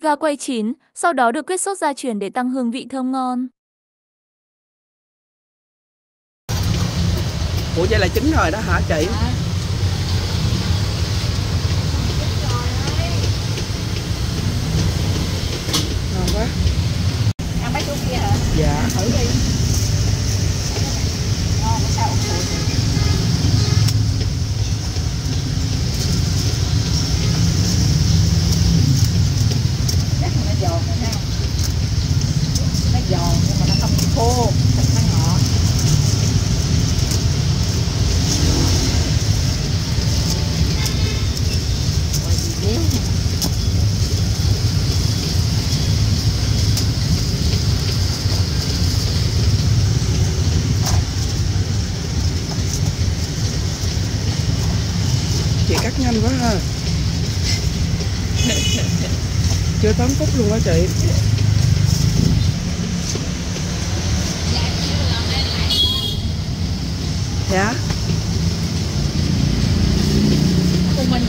Gà quay chín, sau đó được quết sốt gia truyền để tăng hương vị thơm ngon. Ủa vậy là chín rồi đó hả chị? Ngon quá. Ăn mấy chỗ kia hả? Dạ. Thử đi. Ngon quá sao út chắc là nó giòn rồi ha. Nó giòn nhưng mà nó không khô, thịt nó ngọt. Rồi gì béo nè. Chị cắt nhanh quá ha. Chưa 8 phút luôn á chị. Dạ. Của mình.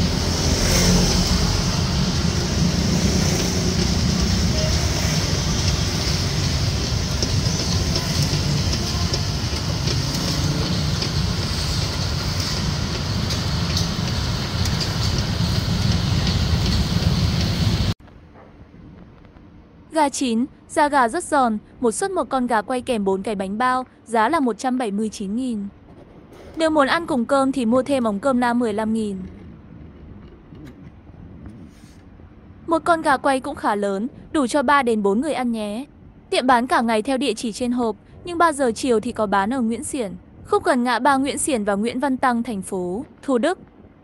Gà chín, da gà rất giòn, một suất một con gà quay kèm 4 cái bánh bao, giá là 179.000. Nếu muốn ăn cùng cơm thì mua thêm ống cơm la 15.000. Một con gà quay cũng khá lớn, đủ cho 3 đến 4 người ăn nhé. Tiệm bán cả ngày theo địa chỉ trên hộp, nhưng 3 giờ chiều thì có bán ở Nguyễn Xiển, khúc gần ngã ba Nguyễn Xiển và Nguyễn Văn Tăng, thành phố Thủ Đức.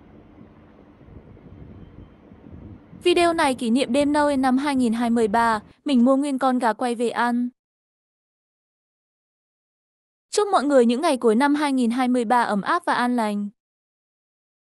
Video này kỷ niệm đêm Noel năm 2023, mình mua nguyên con gà quay về ăn. Chúc mọi người những ngày cuối năm 2023 ấm áp và an lành.